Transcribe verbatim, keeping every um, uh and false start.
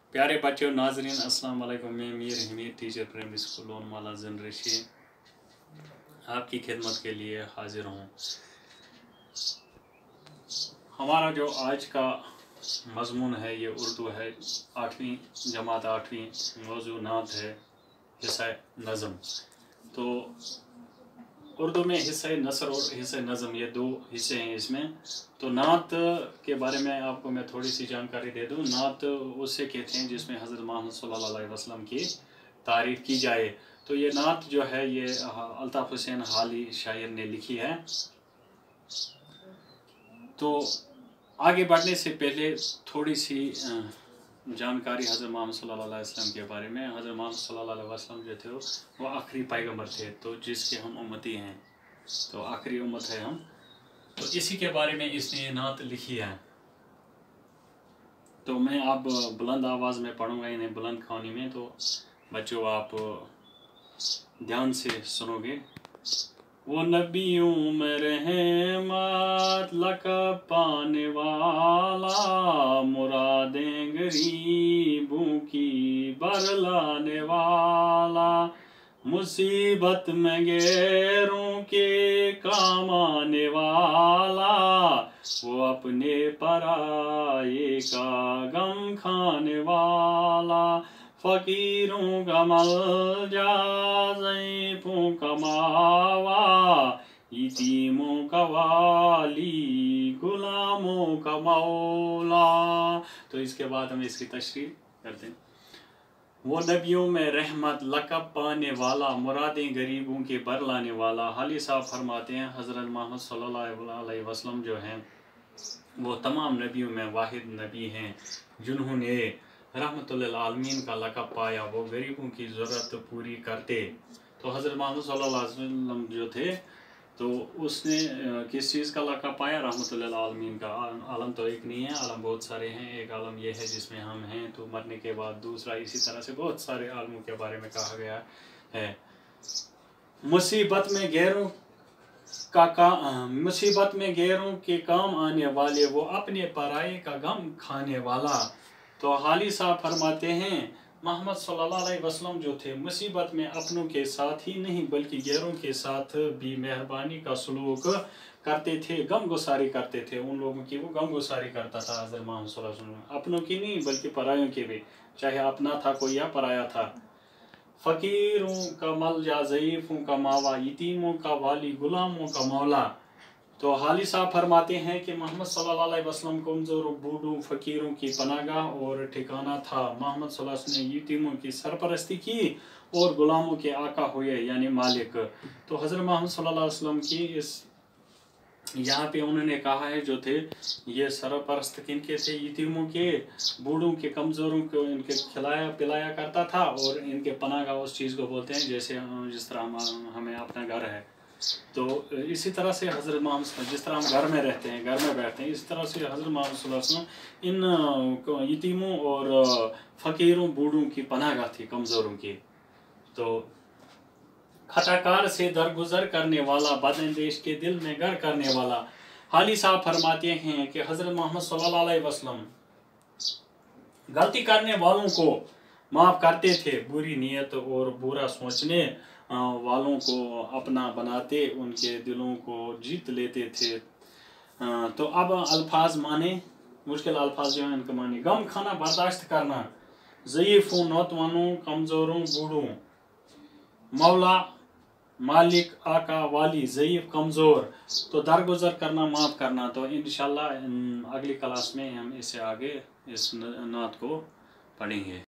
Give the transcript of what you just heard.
प्यारे बच्चों नाजरीन अस्सलाम वालेकुम। मैं Mir Hamid teacher primary school लोनवाला जनरेशी आपकी खिदमत के लिए हाजिर हूँ। हमारा जो आज का मजमून है ये उर्दू है, आठवीं जमात आठवीं मौजू नात है हिस्सा नज़म। तो उर्दू में हिस्सा नसर और हिस्सा नज़म ये दो हिस्से हैं इसमें। तो नात के बारे में आपको मैं थोड़ी सी जानकारी दे दूं। नात उससे कहते हैं जिसमें हज़रत मोहम्मद सल्लल्लाहु अलैहि वसल्लम की तारीफ़ की जाए। तो ये नात जो है ये अल्ताफ़ हुसैन हाली शायर ने लिखी है। तो आगे बढ़ने से पहले थोड़ी सी जानकारी हज़रत मोहम्मद सल्लल्लाहु अलैहि वसल्लम के बारे में। हज़रत मोहम्मद सल्लल्लाहु अलैहि वसल्लम जो थे वो आखिरी पैगंबर थे, तो जिसके हम उम्मती हैं, तो आखिरी उम्मत है हम। तो इसी के बारे में इसने ये नात लिखी है। तो मैं आप बुलंद आवाज़ में पढ़ूंगा इन्हें बुलंद खानी में, तो बच्चों आप ध्यान से सुनोगे। वो नबियों में रहमत लक़ब पाने वाला, मुरादें गरीबों की बरलाने वाला, मुसीबत में गैरों के काम आने वाला, वो अपने पराये का गम खाने वाला, फ़कीरों का मलजा ज़ईफ़ों का मावा, यतीमों का वाली गुलामों का मौला। तो इसके बाद हम इसकी तशरीह करते हैं। वो नबियों में रहमत लक़ब पाने वाला, मुरादें गरीबों के बर लाने वाला। हाली साहब फरमाते हैं हज़रत मोहम्मद सल्लल्लाहु अलैहि वसल्लम जो हैं वो तमाम नबियों में वाहिद नबी हैं जिन्होंने रहमतुल लिल आलमीन का लक़ब पाया। वो गरीबों की ज़रूरत पूरी करते। तो हज़रत मोहम्मद सल्लल्लाहु अलैहि वसल्लम जो थे तो उसने किस चीज़ का लक़ब पाया? रहमतुल लिल आलमीन का। आलम तो एक नहीं है, आलम बहुत सारे हैं। एक आलम ये है जिसमें हम हैं, तो मरने के बाद दूसरा, इसी तरह से बहुत सारे आलमों के बारे में कहा गया है। मुसीबत में गैरों का काम मुसीबत में गैरों के काम आने वाले, वो अपने पराये का गम खाने वाला। तो हाली साहब फरमाते हैं मोहम्मद सल्लल्लाहु अलैहि वसल्लम जो थे मुसीबत में अपनों के साथ ही नहीं बल्कि गैरों के साथ भी मेहरबानी का सलूक करते थे, गम गुसारी करते थे। उन लोगों की वो गम गुसारी करता था हज़रत मोहम्मद सल्लल्लाहु अलैहि वसल्लम, अपनों की नहीं बल्कि परायों की भी, चाहे अपना था कोई या पराया था। फ़कीरों का मलजा ज़ईफ़ों का मावा, यतीमों का वाली गुलामों का मौला। तो हाली साहब फरमाते हैं कि मोहम्मद सल्लल्लाहु अलैहि वसल्लम कमज़ोर बूढ़ों फ़कीरों की पनागाह और ठिकाना था। मोहम्मद सल्लल्लाहु अलैहि वसल्लम ने यतीमों की सरपरस्ती की और गुलामों के आका हुए यानी मालिक। तो हज़रत मोहम्मद सल्लल्लाहु अलैहि वसल्लम की इस यहाँ पे उन्होंने कहा है जो थे ये सरपरस्त किनके थे? यतीमों के, बूढ़ों के, कमज़ोरों को इनके खिलाया पिलाया करता था। और इनके पनागाह उस चीज़ को बोलते हैं जैसे जिस तरह हम हमें अपना घर है। तो इसी तरह से हज़रत मोहम्मद जिस तरह हम घर में रहते हैं, घर में बैठते हैं, इस तरह से हज़रत मोहम्मद सल्लल्लाहु अलैहि वसल्लम इन यतीमों और फ़कीरों बूढ़ों की पनागाह थी, कमज़ोरों की। तो खताकार से दरगुजर करने वाला, बदअंदेश के दिल में घर करने वाला। हाली साहब फरमाते हैं कि हज़रत मोहम्मद सल्लल्लाहु अलैहि वसल्लम गलती करने वालों को माफ़ करते थे, बुरी नीयत और बुरा सोचने वालों को अपना बनाते, उनके दिलों को जीत लेते थे। तो अब अल्फाज माने, मुश्किल अल्फाज जो हैं इनके माने। गम खाना बर्दाश्त करना, ज़ईफ़ों नौजवानों, कमज़ोरों बूढ़ों, मौला मालिक आका वाली, ज़ईफ़ कमज़ोर, तो दरगुजर करना माफ़ करना। तो इंशाअल्लाह अगली क्लास में हम इससे आगे इस नात को पढ़ेंगे।